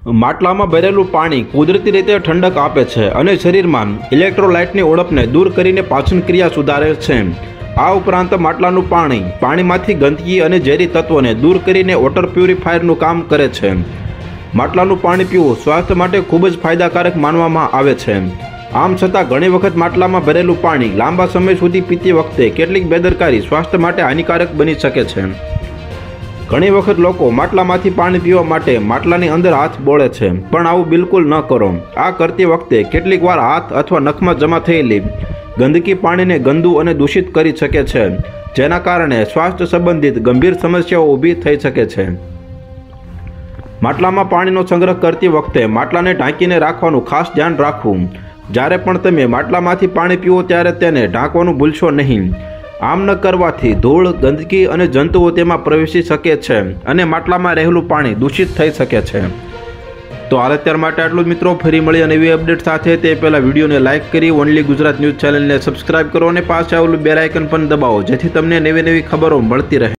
માટલામાં ભરેલું પાણી કુદરતી રીતે ઠંડક આપે છે અને શરીરમાં ઇલેક્ટ્રોલાઇટની ઉણપને દૂર કરીને પાચન ક્રિયા સુધારે છે। આ ઉપરાંત માટલાનું પાણીમાંથી ગંદકી અને ઝેરી તત્વોને દૂર કરીને વોટર પ્યુરિફાયરનું કામ કરે છે। માટલાનું પાણી પીવું સ્વાસ્થ્ય માટે ખૂબ જ ફાયદાકારક માનવામાં આવે છે। આમ છતાં ઘણી વખત માટલામાં ભરેલું પાણી લાંબા સમય સુધી પીતી વખતે કેટલીક બેદરકારી સ્વાસ્થ્ય માટે હાનિકારક બની શકે છે। ઘણી વખત લોકો માટલામાંથી પાણી પીવા માટે માટલાની અંદર હાથ બોળે છે, પણ આવું બિલકુલ ન કરો। આ કરતી વખતે કેટલીક વાર હાથ અથવા નખમાં જમા થયેલી ગંદકી પાણીને ગંદુ અને દૂષિત કરી શકે છે, જેના કારણે સ્વાસ્થ્ય સંબંધિત ગંભીર સમસ્યાઓ ઊભી થઈ શકે છે। માટલામાં પાણીનો સંગ્રહ કરતી વખતે માટલાને ઢાંકીને રાખવાનું ખાસ ધ્યાન રાખવું। જ્યારે પણ તમે માટલામાંથી પાણી પીવો ત્યારે તેને ઢાંકવાનું ભૂલશો નહીં। આમ ન કરવાથી ધૂળ, ગંદકી અને જંતુઓ તેમાં પ્રવેશી શકે છે અને માટલામાં રહેલું પાણી દૂષિત થઈ શકે છે। તો હાલ અત્યાર માટે આટલું જ મિત્રો। ફરી મળીએ નવી અપડેટ સાથે। તે પહેલાં વિડીયોને લાઇક કરી ઓનલી ગુજરાત ન્યૂઝ ચેનલને સબસ્ક્રાઇબ કરો અને પાછળ આવેલું બેલ આઇકન પણ દબાવો, જેથી તમને નવી ખબરો મળતી રહે।